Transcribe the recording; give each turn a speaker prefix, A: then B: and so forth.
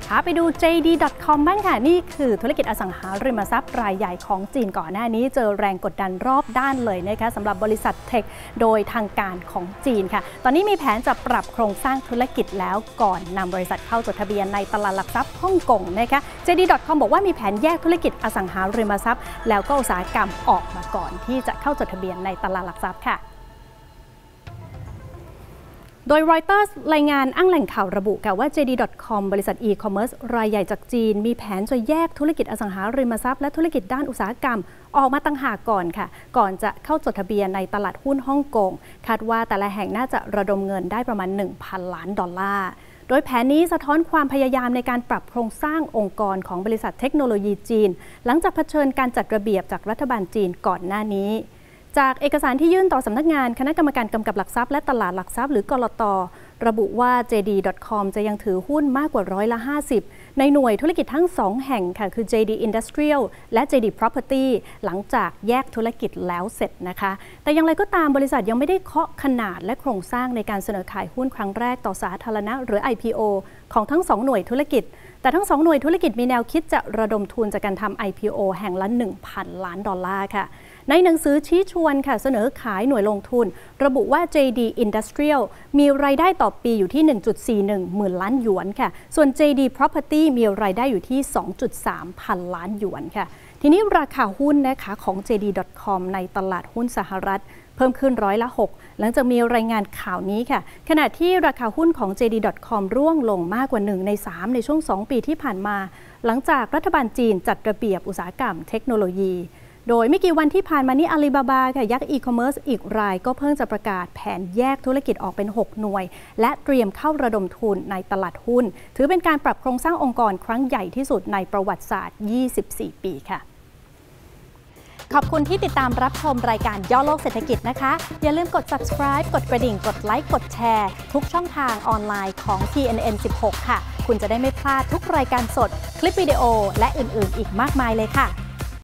A: พาไปดู JD.com บ้างค่ะนี่คือธุรกิจอสังหาริมทรัพย์รายใหญ่ของจีนก่อนหน้านี้เจอแรงกดดันรอบด้านเลยนะคะสำหรับบริษัทเทคโดยทางการของจีนค่ะตอนนี้มีแผนจะปรับโครงสร้างธุรกิจแล้วก่อนนำบริษัทเข้าจดทะเบียนในตลาดหลักทรัพย์ฮ่องกงนะคะ JD.com บอกว่ามีแผนแยกธุรกิจอสังหาริมทรัพย์แล้วก็อุตสาหกรรมออกมาก่อนที่จะเข้าจดทะเบียนในตลาดหลักทรัพย์ค่ะโดย Reuters รายงานอ้างแหล่งข่าวระบุค่ะว่า JD.com บริษัท e-commerce รายใหญ่จากจีนมีแผนจะแยกธุรกิจอสังหาริมทรัพย์และธุรกิจด้านอุตสาหกรรมออกมาต่างหากก่อนค่ะก่อนจะเข้าจดทะเบียนในตลาดหุ้นฮ่องกงคาดว่าแต่ละแห่งน่าจะระดมเงินได้ประมาณ 1,000 ล้านดอลลาร์โดยแผนนี้สะท้อนความพยายามในการปรับโครงสร้างองค์กรของบริษัทเทคโนโลยีจีนหลังจากเผชิญการจัดระเบียบจากรัฐบาลจีนก่อนหน้านี้จากเอกสารที่ยื่นต่อสำนักงานคณะกรรมการกำกับหลักทรัพย์และตลาดหลักทรัพย์หรือกลต.ระบุว่า JD.com จะยังถือหุ้นมากกว่า50%ในหน่วยธุรกิจทั้ง2แห่งค่ะคือ JD Industrial และ JD Property หลังจากแยกธุรกิจแล้วเสร็จนะคะแต่อย่างไรก็ตามบริษัทยังไม่ได้เคาะขนาดและโครงสร้างในการเสนอขายหุ้นครั้งแรกต่อสาธารณะหรือ IPO ของทั้ง2หน่วยธุรกิจแต่ทั้ง2หน่วยธุรกิจมีแนวคิดจะระดมทุนจากการทำ IPO แห่งละ 1,000 ล้านดอลลาร์ค่ะในหนังสือชี้ชวนค่ะเสนอขายหน่วยลงทุนระบุว่า JD Industrial มีรายได้ต่อปีอยู่ที่ 1.41 หมื่นล้านหยวนค่ะส่วน JD Property มีรายได้อยู่ที่ 2.3 พันล้านหยวนค่ะทีนี้ราคาหุ้นนะคะของ JD.com ในตลาดหุ้นสหรัฐเพิ่มขึ้น6%หลังจากมีรายงานข่าวนี้ค่ะขณะที่ราคาหุ้นของ JD.com ร่วงลงมากกว่า1ใน3ในช่วง2ปีที่ผ่านมาหลังจากรัฐบาลจีนจัดระเบียบอุตสาหกรรมเทคโนโลยีโดยไม่กี่วันที่ผ่านมานี้อาลีบาบาค่ะยักษ์อีคอมเมิร์ซอีกรายก็เพิ่งจะประกาศแผนแยกธุรกิจออกเป็น6หน่วยและเตรียมเข้าระดมทุนในตลาดหุ้นถือเป็นการปรับโครงสร้างองค์กรครั้งใหญ่ที่สุดในประวัติศาสตร์24ปีค่ะขอบคุณที่ติดตามรับชมรายการย่อโลกเศรษฐกิจนะคะอย่าลืมกด subscribe กดกระดิ่งกดไลค์กดแชร์ทุกช่องทางออนไลน์ของ TNN 16 ค่ะคุณจะได้ไม่พลาดทุกรายการสดคลิปวิดีโอและอื่นๆอีกมากมายเลยค่ะ